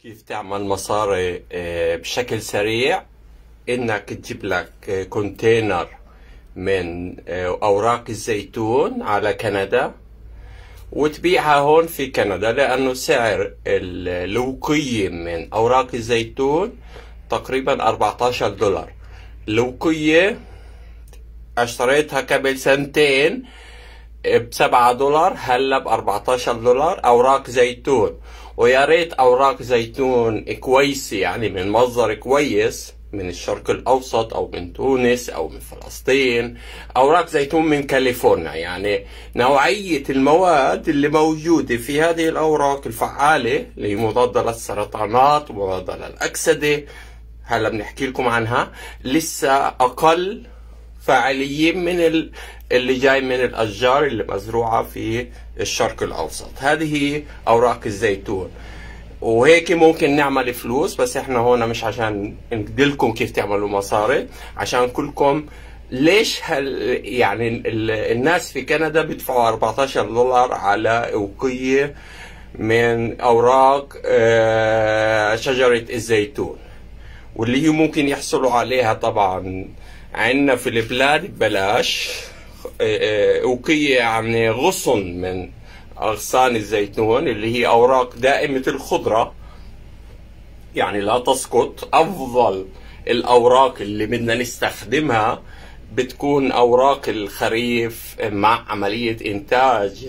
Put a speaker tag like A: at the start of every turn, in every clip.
A: كيف تعمل مصاري بشكل سريع؟ انك تجيب لك كونتينر من اوراق الزيتون على كندا وتبيعها هون في كندا، لانه سعر الوقية من اوراق الزيتون تقريبا $14. الوقية اشتريتها قبل سنتين ب$7، هلا ب$14 اوراق زيتون. ويا ريت اوراق زيتون كويسه، يعني من مصدر كويس من الشرق الاوسط او من تونس او من فلسطين، اوراق زيتون من كاليفورنيا. يعني نوعيه المواد اللي موجوده في هذه الاوراق الفعاله اللي هي مضاده للسرطانات ومضاده للاكسده، هلا بنحكي لكم عنها، لسه اقل فعاليين من اللي جاي من الاشجار اللي مزروعه في الشرق الاوسط. هذه هي اوراق الزيتون، وهيك ممكن نعمل فلوس. بس احنا هون مش عشان ندلكم كيف تعملوا مصاري، عشان كلكم ليش يعني الناس في كندا بيدفعوا $14 على وقية من اوراق شجرة الزيتون، واللي هي ممكن يحصلوا عليها طبعا عندنا في البلاد ببلاش. وقية يعني غصن من أغصان الزيتون اللي هي أوراق دائمة الخضرة، يعني لا تسقط. أفضل الأوراق اللي بدنا نستخدمها بتكون أوراق الخريف مع عملية إنتاج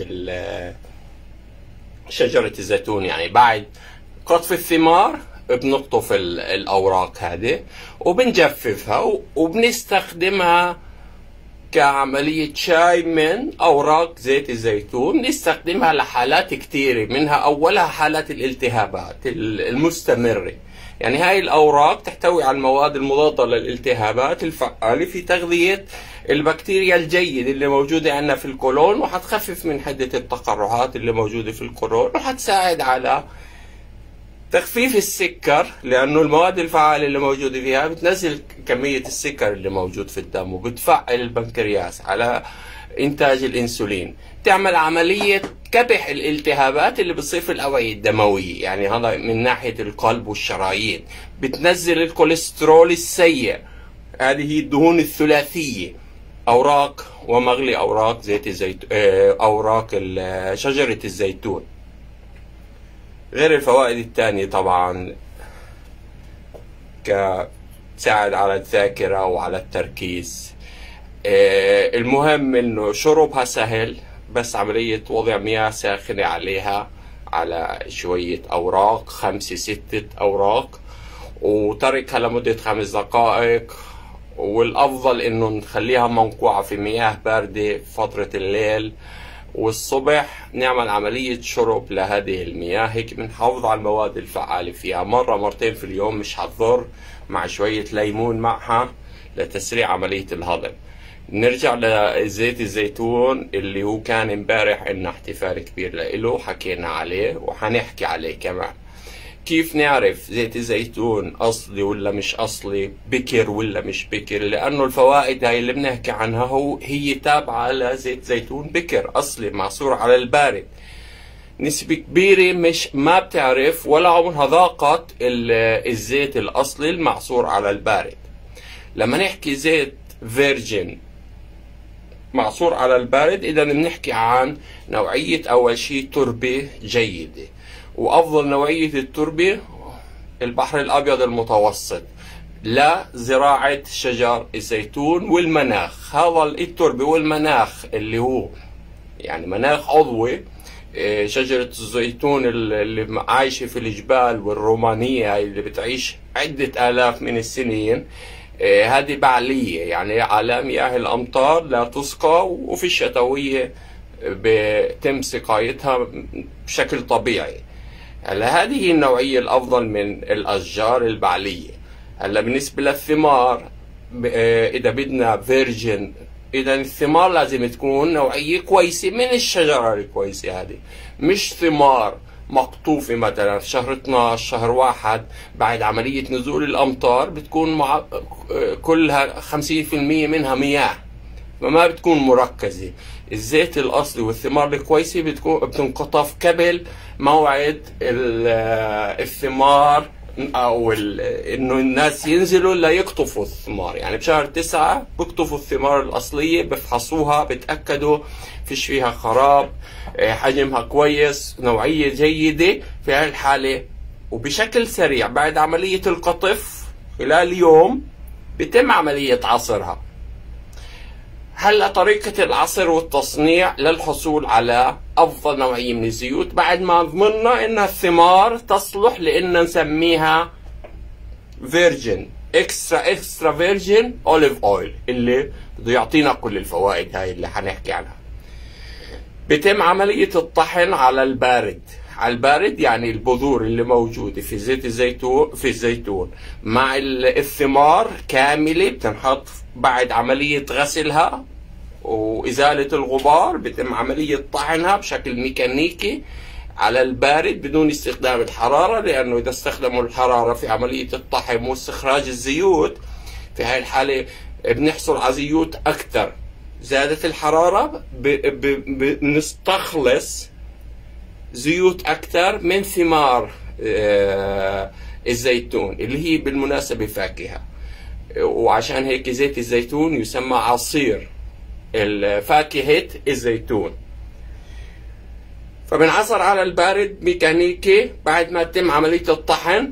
A: شجرة الزيتون. يعني بعد قطف الثمار بنقطف الأوراق هذه وبنجففها وبنستخدمها كعملية شاي من أوراق زيت الزيتون. نستخدمها لحالات كثيرة، منها أولها حالات الالتهابات المستمرة. يعني هاي الأوراق تحتوي على المواد المضادة للالتهابات الفعالة في تغذية البكتيريا الجيد اللي موجودة عندنا في القولون، وحتخفف من حدة التقرحات اللي موجودة في القولون، وحتساعد على تخفيف السكر، لأنه المواد الفعالة اللي موجودة فيها بتنزل كمية السكر اللي موجود في الدم، وبتفعل البنكرياس على إنتاج الأنسولين. تعمل عملية كبح الالتهابات اللي بتصير في الأوعية الدموية، يعني هذا من ناحية القلب والشرايين. بتنزل الكوليسترول السيء، هذه هي الدهون الثلاثية. أوراق ومغلي أوراق زيت الزيتون، أوراق شجرة الزيتون، غير الفوائد التانية طبعا كتساعد على الذاكرة وعلى التركيز. المهم انه شربها سهل، بس عملية وضع مياه ساخنة عليها على شوية اوراق، 5-6 اوراق، وتركها لمدة 5 دقائق. والافضل انه نخليها منقوعة في مياه باردة فترة الليل، والصبح نعمل عملية شرب لهذه المياه. هيك بنحافظ على المواد الفعالة فيها. مرة مرتين في اليوم مش هتضر، مع شوية ليمون معها لتسريع عملية الهضم. نرجع لزيت الزيتون اللي هو كان امبارح عندنا احتفال كبير له، حكينا عليه وحنحكي عليه كمان. كيف نعرف زيت الزيتون أصلي ولا مش أصلي، بكر ولا مش بكر؟ لأنه الفوائد هاي اللي بنحكي عنها هي تابعة لزيت زيتون بكر أصلي معصور على البارد. نسبة كبيرة مش ما بتعرف ولا عمرها ذاقت الزيت الأصلي المعصور على البارد. لما نحكي زيت فيرجن معصور على البارد، إذا بنحكي عن نوعية أول شيء تربة جيدة، وأفضل نوعية التربة البحر الأبيض المتوسط لزراعة شجر الزيتون والمناخ. هذا التربة والمناخ اللي هو يعني مناخ عضوي. شجرة الزيتون اللي عايشة في الجبال والرومانية اللي بتعيش عدة آلاف من السنين، هذه بعلية، يعني على مياه الأمطار لا تسقى، وفي الشتوية بتم سقايتها بشكل طبيعي. هلا هذه النوعية الأفضل من الأشجار البعلية. هلا بالنسبة للثمار، إذا بدنا فيرجن، إذا الثمار لازم تكون نوعية كويسة من الشجرة الكويسة. هذه مش ثمار مقطوفة مثلا في شهر 12 شهر 1 بعد عملية نزول الأمطار، بتكون كلها 50% منها مياه. فما بتكون مركزة. الزيت الأصلي والثمار الكويسة بتنقطف قبل موعد الثمار، أو إنه الناس ينزلوا ليقطفوا الثمار. يعني بشهر 9 بيقطفوا الثمار الأصلية، بفحصوها، بتأكدوا فيش فيها خراب، حجمها كويس، نوعية جيدة. في هاي الحالة وبشكل سريع بعد عملية القطف خلال يوم بتم عملية عصرها. هلا طريقة العصر والتصنيع للحصول على أفضل نوعية من الزيوت، بعد ما ضمننا إنها الثمار تصلح لإن نسميها فيرجن اكسترا فيرجن اوليف اويل، اللي بده يعطينا كل الفوائد هاي اللي حنحكي عنها. بتم عملية الطحن على البارد. على البارد يعني البذور اللي موجودة في زيت الزيتون مع الثمار كاملة بتنحط بعد عملية غسلها وإزالة الغبار. بتم عملية طحنها بشكل ميكانيكي على البارد بدون استخدام الحرارة، لأنه إذا استخدموا الحرارة في عملية الطحن واستخراج الزيوت في هاي الحالة بنحصل على زيوت أكثر. زادت الحرارة بنستخلص زيوت أكثر من ثمار الزيتون اللي هي بالمناسبة فاكهة، وعشان هيك زيت الزيتون يسمى عصير فاكهة الزيتون. فبنعصر على البارد ميكانيكي بعد ما تتم عملية الطحن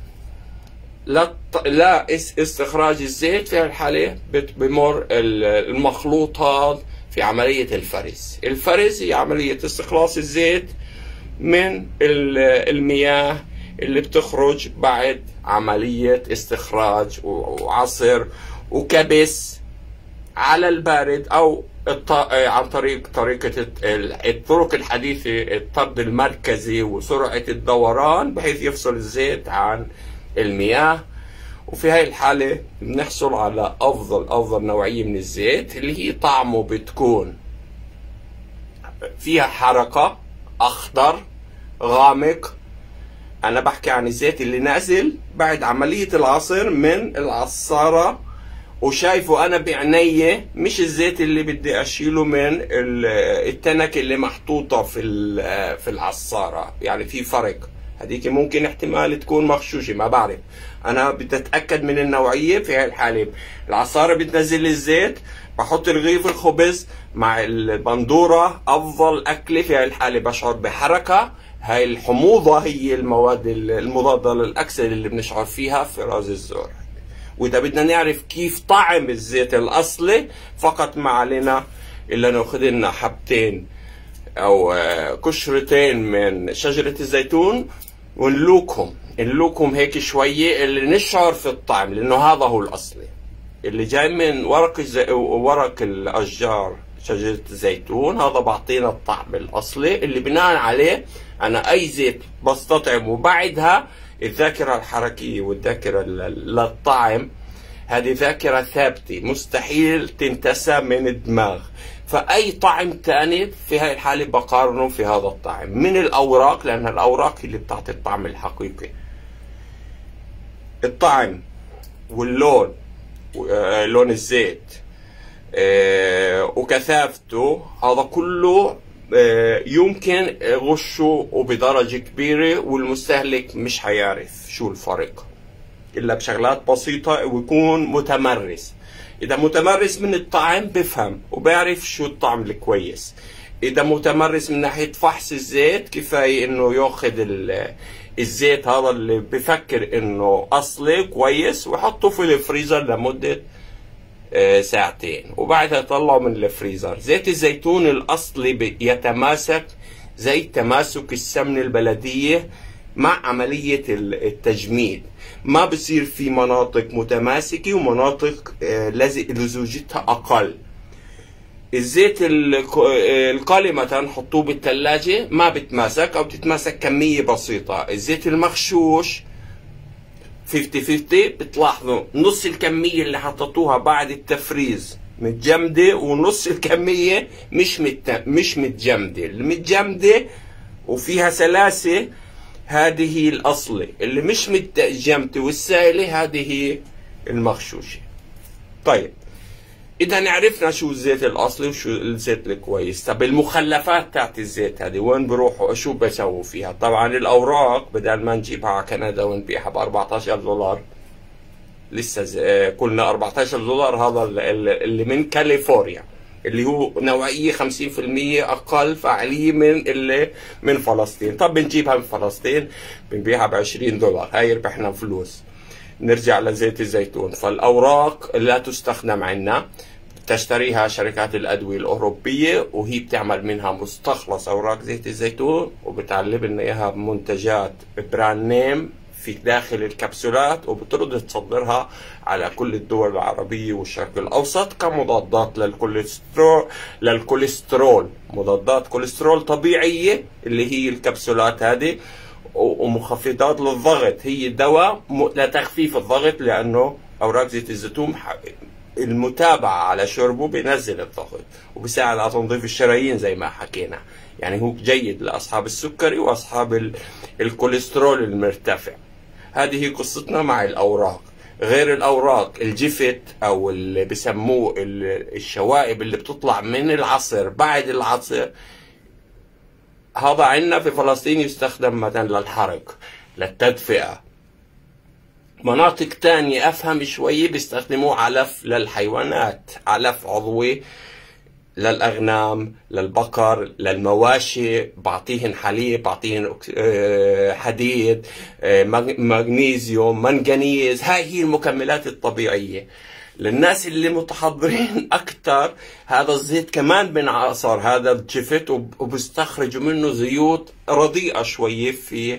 A: لا استخراج الزيت. في الحالة بمر المخلوطات في عملية الفرز. الفرز هي عملية استخلاص الزيت من المياه اللي بتخرج بعد عملية استخراج وعصر وكبس على البارد، أو عن طريقة الطرق الحديثة، الطرد المركزي وسرعة الدوران، بحيث يفصل الزيت عن المياه. وفي هاي الحالة بنحصل على أفضل نوعية من الزيت، اللي هي طعمه بتكون فيها حركة، أخضر غامق. أنا بحكي عن الزيت اللي نازل بعد عملية العصر من العصارة وشايفه أنا بعيني، مش الزيت اللي بدي أشيله من التنك اللي محطوطة في العصارة. يعني في فرق. هذيك ممكن احتمال تكون مغشوشة، ما بعرف. أنا بدي أتأكد من النوعية. في هاي الحالة العصارة بتنزل الزيت، بحط رغيف الخبز مع البندورة، أفضل أكلة. في هاي الحالة بشعر بحركة. هاي الحموضة هي المواد المضادة للأكسدة اللي بنشعر فيها في راس الزور. وإذا بدنا نعرف كيف طعم الزيت الأصلي، فقط ما علينا إلا نأخذ لنا حبتين أو قشرتين من شجرة الزيتون ونلوكهم هيك شوية، اللي نشعر في الطعم، لأنه هذا هو الأصلي اللي جاي من ورق الأشجار شجرة الزيتون. هذا بعطينا الطعم الأصلي اللي بناء عليه أنا أي زيت بستطعم. وبعدها الذاكرة الحركية والذاكرة للطعم هذه ذاكرة ثابتة مستحيل تنتسى من الدماغ. فأي طعم تاني في هاي الحالة بقارنه في هذا الطعم من الأوراق، لأن الأوراق اللي بتعطي الطعم الحقيقي. الطعم واللون، لون الزيت وكثافته، هذا كله يمكن غشه وبدرجة كبيرة، والمستهلك مش حيعرف شو الفرق إلا بشغلات بسيطة، ويكون متمرس. إذا متمرس من الطعم بفهم وبيعرف شو الطعم الكويس. إذا متمرس من ناحية فحص الزيت، كفاية إنه ياخذ الزيت هذا اللي بفكر إنه أصلي كويس ويحطه في الفريزر لمدة ساعتين، وبعدها طلعه من الفريزر. زيت الزيتون الأصلي يتماسك زي تماسك السمنة البلدية مع عملية التجميد. ما بصير في مناطق متماسكة ومناطق لزوجتها أقل. الزيت القلي مثلا حطوه بالثلاجة ما بتماسك، أو بتتماسك كمية بسيطة. الزيت المغشوش 50-50، بتلاحظوا نص الكمية اللي حطيتوها بعد التفريز متجمدة، ونص الكمية مش متجمدة. المتجمدة وفيها سلاسة هذه هي الأصلي، اللي مش متجمدة والسائلة هذه هي المغشوشة. طيب اذا عرفنا شو الزيت الاصلي وشو الزيت الكويس. طب المخلفات تاعت الزيت هذه وين بروحوا شو بسووا فيها؟ طبعا الاوراق بدل ما نجيبها على كندا ونبيعها ب 14 $، لسه قلنا 14 $، هذا اللي من كاليفورنيا، اللي هو نوعية 50% أقل فعالية من اللي من فلسطين. طب بنجيبها من فلسطين بنبيعها ب$20، هاي ربحنا فلوس. نرجع لزيت الزيتون. فالأوراق لا تستخدم عنا، تشتريها شركات الأدوية الأوروبية وهي بتعمل منها مستخلص أوراق زيت الزيتون وبتعلب لنا إياها بمنتجات براند نيم في داخل الكبسولات، وبترد تصدرها على كل الدول العربية والشرق الأوسط كمضادات للكوليسترول، مضادات كوليسترول طبيعية اللي هي الكبسولات هذه، ومخفضات للضغط. هي دواء لتخفيف الضغط، لأنه أوراق زيت الزيتون المتابعة على شربه بينزل الضغط وبيساعد على تنظيف الشرايين زي ما حكينا. يعني هو جيد لأصحاب السكري وأصحاب الكوليسترول المرتفع. هذه قصتنا مع الأوراق. غير الأوراق، الجفت أو اللي بسموه الشوائب اللي بتطلع من العصر بعد العصر، هذا عندنا في فلسطين يستخدم مثلا للحرق، للتدفئة. مناطق تانية أفهم شوية بيستخدموه علف للحيوانات، علف عضوي للأغنام، للبقر، للمواشي، بعطيهن حليب، بعطيهن حديد، مغنيسيوم، منغنيز. هاي هي المكملات الطبيعية. للناس اللي متحضرين أكتر، هذا الزيت كمان بنعصر هذا الجفت وبيستخرجوا منه زيوت رديئة شوية في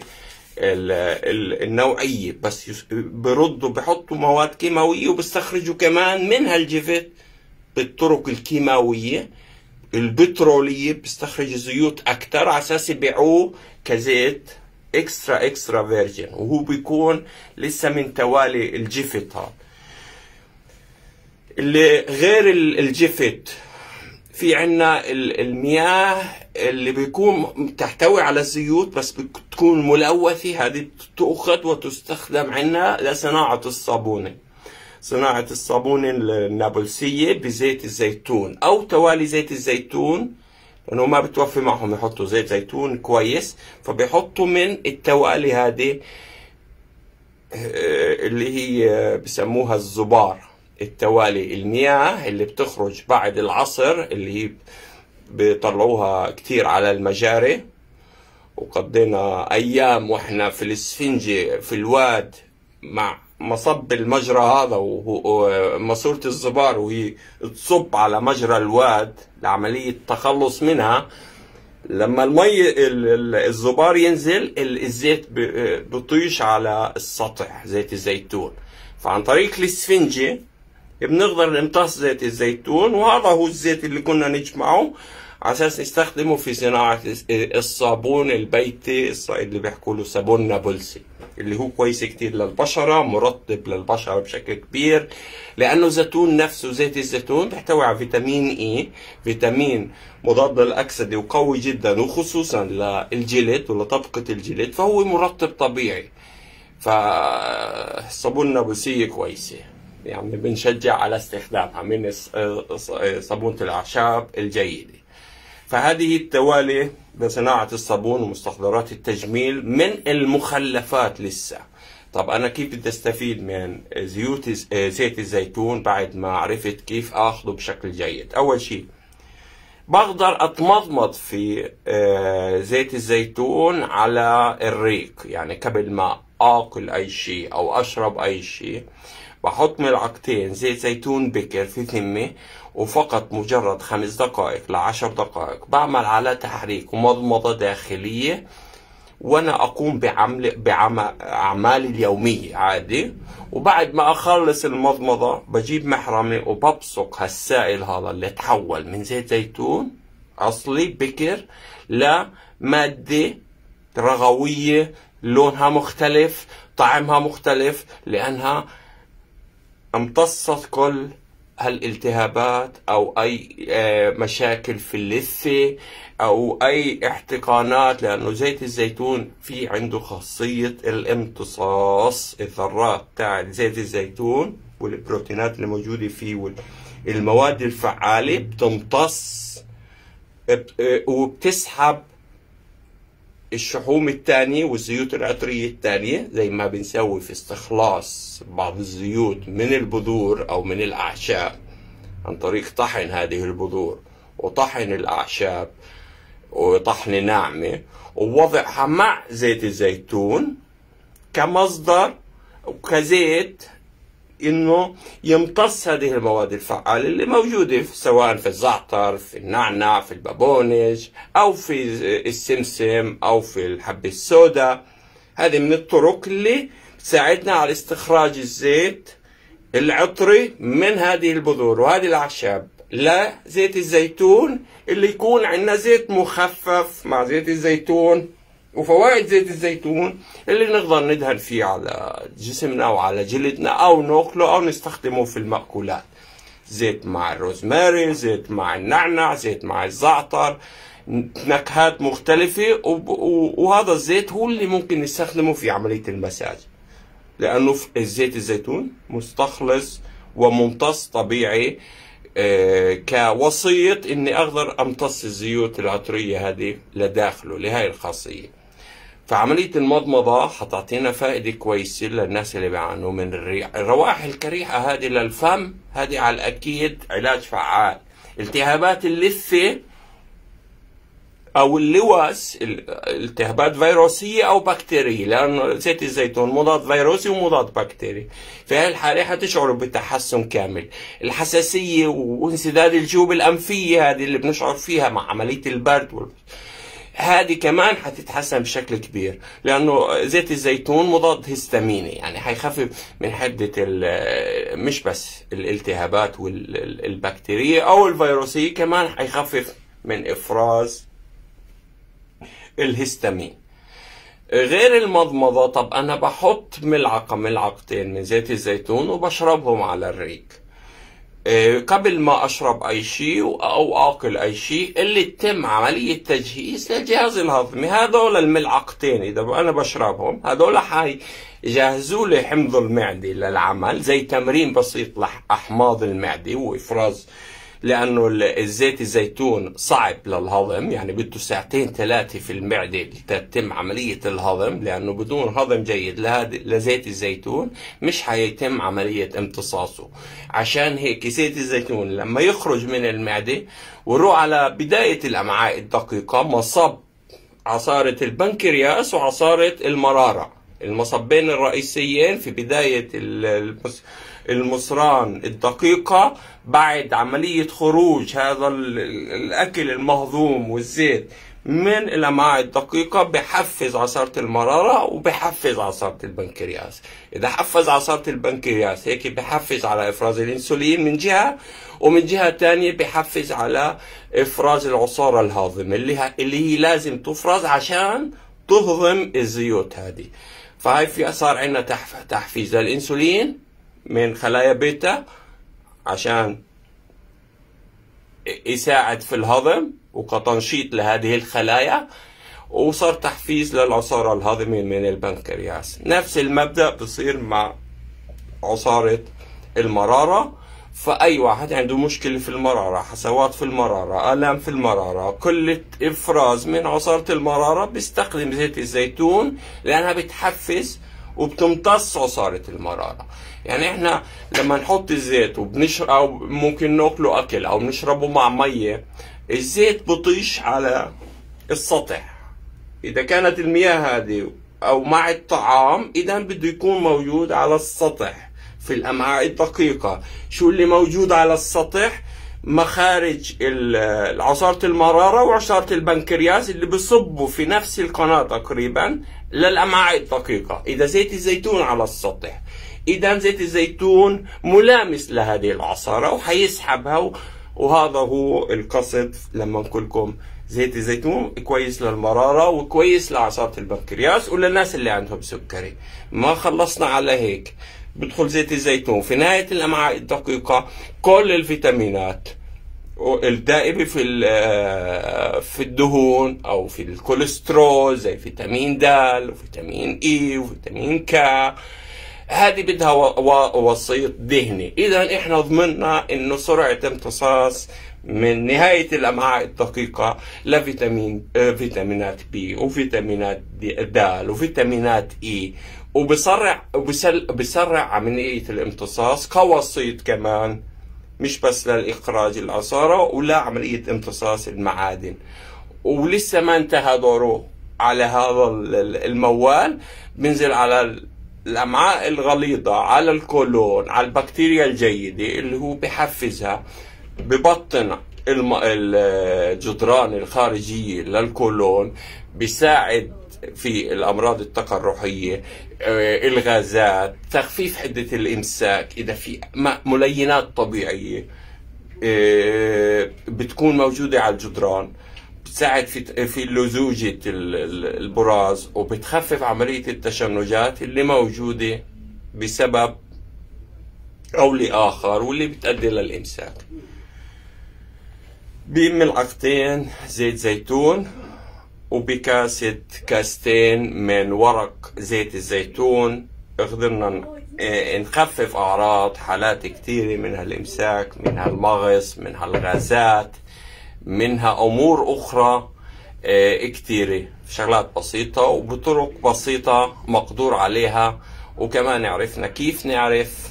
A: النوعية، بس بردوا بحطوا مواد كيماوية وبيستخرجوا كمان منها الجفت بالطرق الكيماوية البترولية، بيستخرج زيوت أكتر على أساس يبيعوه كزيت اكسترا فيرجن، وهو بيكون لسه من توالي الجفت. هذا اللي غير الجفت. في عنا المياه اللي بيكون تحتوي على الزيوت بس بتكون ملوثة، هذه تؤخذ وتستخدم عنا لصناعة الصابونة، صناعة الصابونة النابلسية بزيت الزيتون أو توالي زيت الزيتون، لأنه ما بتوفي معهم يحطوا زيت زيتون كويس، فبيحطوا من التوالي هذه اللي هي بسموها الزبار، التوالي المياه اللي بتخرج بعد العصر اللي هي بيطلعوها كتير على المجاري. وقضينا أيام وإحنا في الإسفنجة في الواد مع مصب المجرى هذا وماسورة الزبار، وهي تصب على مجرى الواد لعملية التخلص منها. لما الزبار ينزل الزيت بطيش على السطح، زيت الزيتون. فعن طريق الإسفنجة بنقدر نمتص زيت الزيتون، وهذا هو الزيت اللي كنا نجمعه على اساس نستخدمه في صناعة الصابون البيتي اللي بيحكوا له صابون نابلسي، اللي هو كويس كتير للبشرة، مرطب للبشرة بشكل كبير، لأنه زيتون نفسه زيت الزيتون بيحتوي على فيتامين إي، فيتامين مضاد للأكسدة وقوي جدا وخصوصا للجلد ولطبقة الجلد، فهو مرطب طبيعي. فالصابون النابلسية كويسة، يعني بنشجع على استخدامها من صابونة الأعشاب الجيدة. فهذه التوالي لصناعة الصابون ومستحضرات التجميل من المخلفات لسه. طب أنا كيف بدي أستفيد من زيت الزيتون بعد ما عرفت كيف أخذه بشكل جيد؟ أول شيء بقدر أتمضمض في زيت الزيتون على الريق، يعني قبل ما آكل أي شيء أو أشرب أي شيء بحط ملعقتين زيت زيتون بكر في ثمة، وفقط مجرد 5 دقائق ل10 دقائق بعمل على تحريك ومضمضة داخلية، وأنا أقوم بأعمالي اليومية عادي. وبعد ما أخلص المضمضة بجيب محرمة وببصق هالسائل هذا اللي تحول من زيت زيتون أصلي بكر لمادة رغوية لونها مختلف، طعمها مختلف، لأنها امتصت كل هالالتهابات أو أي مشاكل في اللثة أو أي احتقانات، لأنه زيت الزيتون في عنده خاصية الامتصاص. الذرات تاع زيت الزيتون والبروتينات اللي موجودة فيه المواد الفعالة بتمتص وبتسحب الشحوم الثانية والزيوت العطرية الثانية، زي ما بنسوي في استخلاص بعض الزيوت من البذور أو من الأعشاب عن طريق طحن هذه البذور وطحن الأعشاب وطحن ناعمة ووضعها مع زيت الزيتون كمصدر وكزيت انه يمتص هذه المواد الفعالة اللي موجودة سواء في الزعتر، في النعناع، في البابونج، او في السمسم، او في الحبة السوداء. هذه من الطرق اللي تساعدنا على استخراج الزيت العطري من هذه البذور وهذه الأعشاب لزيت الزيتون، اللي يكون عندنا زيت مخفف مع زيت الزيتون. وفوائد زيت الزيتون اللي نقدر ندهن فيه على جسمنا وعلى جلدنا أو ناكله أو نستخدمه في المأكولات. زيت مع الروزماري، زيت مع النعناع، زيت مع الزعتر، نكهات مختلفة. وهذا الزيت هو اللي ممكن نستخدمه في عملية المساج، لأنه الزيت الزيتون مستخلص وممتص طبيعي كوسيط إني أقدر أمتص الزيوت العطرية هذه لداخله لهاي الخاصية. فعملية المضمضة حتعطينا فائدة كويسة للناس اللي بيعانوا من الروائح الكريهة هذه للفم. هذه على الأكيد علاج فعال. التهابات اللثة أو اللوز، التهابات فيروسية أو بكتيرية، لأنه زيت الزيتون مضاد فيروسي ومضاد بكتيري. في هذه الحالة حتشعروا بتحسن كامل. الحساسية وانسداد الجيوب الأنفية هذه اللي بنشعر فيها مع عملية البرد هذه كمان حتتحسن بشكل كبير، لأنه زيت الزيتون مضاد هستاميني، يعني حيخفف من حدة مش بس الالتهابات والبكتيرية أو الفيروسية، كمان حيخفف من إفراز الهستامين. غير المضمضة، طب أنا بحط ملعقتين من زيت الزيتون وبشربهم على الريق قبل ما أشرب أي شيء أو آكل أي شيء، اللي تتم عملية تجهيز للجهاز الهضمي. هذول الملعقتين إذا أنا بشربهم هذول حيجهزوا لي حمض المعدة للعمل، زي تمرين بسيط لأحماض المعدة وإفراز، لأنه الزيت الزيتون صعب للهضم، يعني بده 2-3 في المعدة لتتم عملية الهضم، لأنه بدون هضم جيد لزيت الزيتون مش حيتم عملية امتصاصه. عشان هيك زيت الزيتون لما يخرج من المعدة ويروح على بداية الأمعاء الدقيقة، مصب عصارة البنكرياس وعصارة المرارة، المصبين الرئيسيين في بداية المصران الدقيقة، بعد عملية خروج هذا الأكل المهضوم والزيت من الأمعاء الدقيقة، بحفز عصارة المرارة وبحفز عصارة البنكرياس. إذا حفز عصارة البنكرياس هيك بحفز على إفراز الإنسولين من جهة، ومن جهة تانية بحفز على إفراز العصارة الهاضمة اللي هي لازم تفرز عشان تهضم الزيوت هذه. فهاي في صار عندنا تحفيز للإنسولين من خلايا بيتا عشان يساعد في الهضم وكتنشيط لهذه الخلايا، وصار تحفيز للعصارة الهضمية من البنكرياس. نفس المبدأ بصير مع عصارة المرارة. فأي واحد عنده مشكلة في المرارة، حسوات في المرارة، آلام في المرارة، قلة إفراز من عصارة المرارة، بيستخدم زيت الزيتون لأنها بتحفز وبتمتص عصارة المرارة. يعني احنا لما نحط الزيت وبنشرب او ممكن ناكله اكل او نشربه مع مية، الزيت بطيش على السطح. اذا كانت المياه هذه او مع الطعام، اذا بده يكون موجود على السطح في الامعاء الدقيقة. شو اللي موجود على السطح؟ مخارج عصارة المرارة وعصارة البنكرياس اللي بصبوا في نفس القناة تقريبا للأمعاء الدقيقة. إذا زيت الزيتون على السطح، إذا زيت الزيتون ملامس لهذه العصارة وحيسحبها. وهذا هو القصد لما نقول لكم زيت الزيتون كويس للمرارة وكويس لعصارة البنكرياس وللناس اللي عندهم سكري. ما خلصنا على هيك، بدخل زيت الزيتون في نهاية الأمعاء الدقيقة كل الفيتامينات الدائبة في الدهون أو في الكوليسترول، زي فيتامين د وفيتامين إي وفيتامين ك، هذه بدها وسيط دهني. اذا احنا ضمننا انه سرعة امتصاص من نهاية الامعاء الدقيقة فيتامينات بي وفيتامينات د وفيتامينات اي، وبسرع عملية الامتصاص كوسيط كمان، مش بس للإخراج العصارة ولا عملية امتصاص المعادن. ولسه ما انتهى دوره على هذا الموال، بنزل على الأمعاء الغليظة، على الكولون، على البكتيريا الجيدة اللي هو بحفزها، ببطن الجدران الخارجية للكولون، بيساعد في الأمراض التقرحية، الغازات، تخفيف حدة الإمساك. إذا في ملينات طبيعية بتكون موجودة على الجدران، بتساعد في لزوجة البراز، وبتخفف عملية التشنجات اللي موجودة بسبب أو لآخر واللي بتؤدي للإمساك. بملعقتين زيت زيتون كاستين من ورق زيت الزيتون قدرنا نخفف أعراض حالات كثيرة، منها الإمساك، منها المغص، منها الغازات، منها أمور أخرى كثيرة، شغلات بسيطة وبطرق بسيطة مقدور عليها. وكمان عرفنا كيف نعرف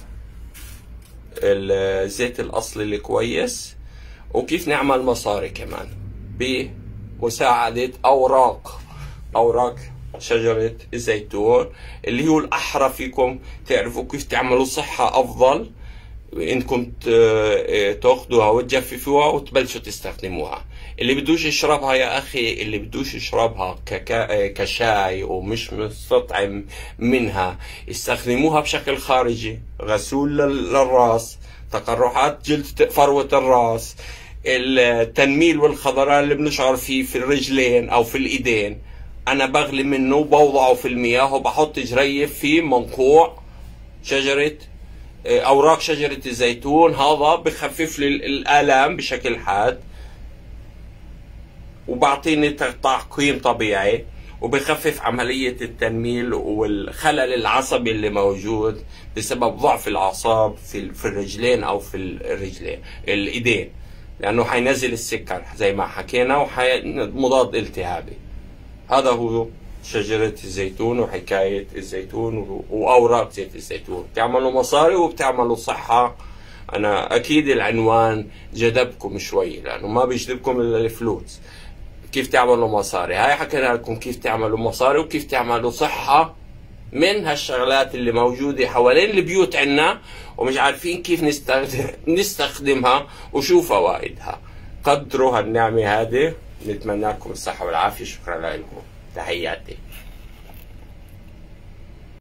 A: الزيت الأصلي الكويس، وكيف نعمل مصاري كمان بمساعدة أوراق شجرة الزيتون، اللي هو الأحرى فيكم تعرفوا كيف تعملوا صحة أفضل إنكم تاخدوها وتجففوها وتبلشوا تستخدموها. اللي بدوش يشربها يا أخي، اللي بدوش يشربها كشاي ومش مستطعم منها، استخدموها بشكل خارجي، غسول للراس، تقرحات جلد فروة الراس، التنميل والخضران اللي بنشعر فيه في الرجلين أو في الإيدين، أنا بغلي منه وبوضعه في المياه وبحط جريف في منقوع أوراق شجرة الزيتون. هذا بخفف لي الآلام بشكل حاد، وبعطيني تعقيم طبيعي، وبخفف عملية التنميل والخلل العصبي اللي موجود بسبب ضعف الأعصاب في الرجلين أو في الإيدين، لأنه حينزل السكر زي ما حكينا ومضاد التهابي. هذا هو شجرة الزيتون وحكاية الزيتون وأوراق زيت الزيتون. بتعملوا مصاري وبتعملوا صحة. أنا أكيد العنوان جذبكم شوي، لأنه ما بيجذبكم إلا الفلوس. كيف تعملوا مصاري، هاي حكينا لكم كيف تعملوا مصاري وكيف تعملوا صحة من هالشغلات اللي موجودة حوالين البيوت عنا، ومش عارفين كيف نستخدمها وشو فوائدها. قدروا هالنعمة هذه، نتمنى لكم الصحة والعافية. شكرا لكم، تحياتي.